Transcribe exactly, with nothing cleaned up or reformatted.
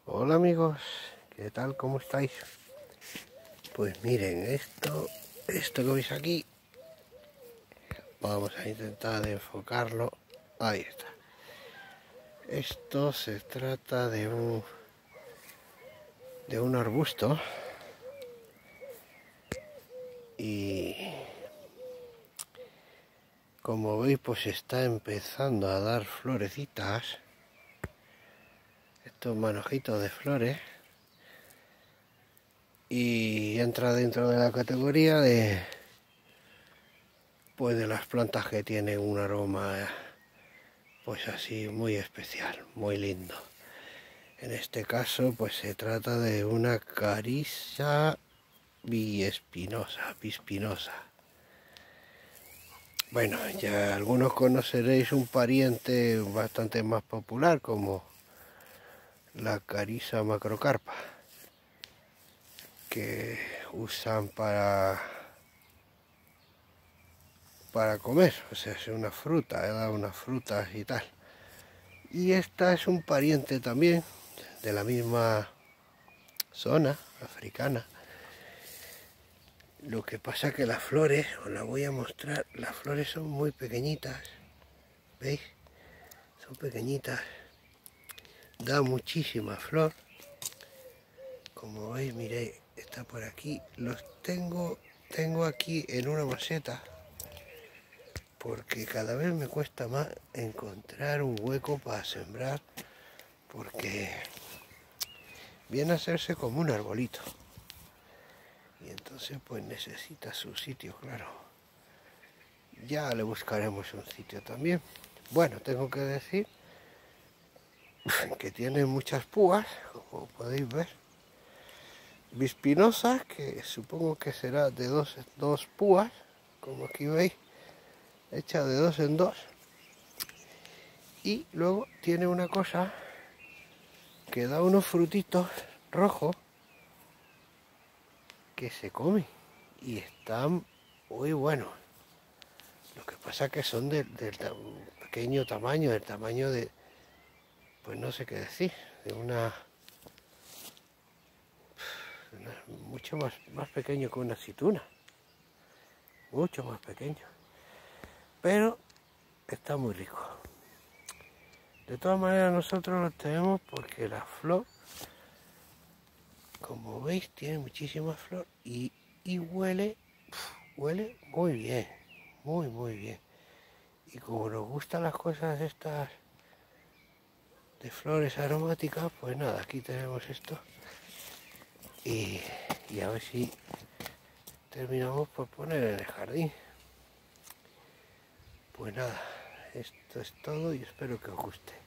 Hola amigos, ¿qué tal? ¿Cómo estáis? Pues miren, esto, esto que veis aquí, vamos a intentar de enfocarlo. Ahí está. Esto se trata de un de un arbusto y como veis pues está empezando a dar florecitas. Estos manojitos de flores. Y entra dentro de la categoría de pues de las plantas que tienen un aroma pues así muy especial, muy lindo. En este caso pues se trata de una Cariza biespinosa, bispinosa. Bueno, ya algunos conoceréis un pariente bastante más popular como la Cariza macrocarpa, que usan para para comer, o sea, es una fruta, da unas frutas y tal. Y esta es un pariente también de la misma zona africana. Lo que pasa que las flores, os las voy a mostrar, las flores son muy pequeñitas, ¿veis? Son pequeñitas, da muchísima flor. Como veis, miréis, está por aquí. Los tengo, tengo aquí en una maceta, porque cada vez me cuesta más encontrar un hueco para sembrar, porque viene a hacerse como un arbolito. Y entonces pues necesita su sitio, claro. Ya le buscaremos un sitio también. Bueno, tengo que decir que tiene muchas púas, como podéis ver. Bispinosas, que supongo que será de dos, dos púas, como aquí veis, hecha de dos en dos. Y luego tiene una cosa que da unos frutitos rojos que se comen y están muy buenos. Lo que pasa es que son del de, de pequeño tamaño, del tamaño de, pues no sé qué decir, de una, una mucho más, más pequeño que una aceituna, mucho más pequeño, pero está muy rico. De todas maneras nosotros los tenemos porque la flor, como veis, tiene muchísima flor y, y huele, huele muy bien, muy muy bien. Y como nos gustan las cosas estas de flores aromáticas, pues nada, aquí tenemos esto. Y, y a ver si terminamos por poner en el jardín. Pues nada, esto es todo y espero que os guste.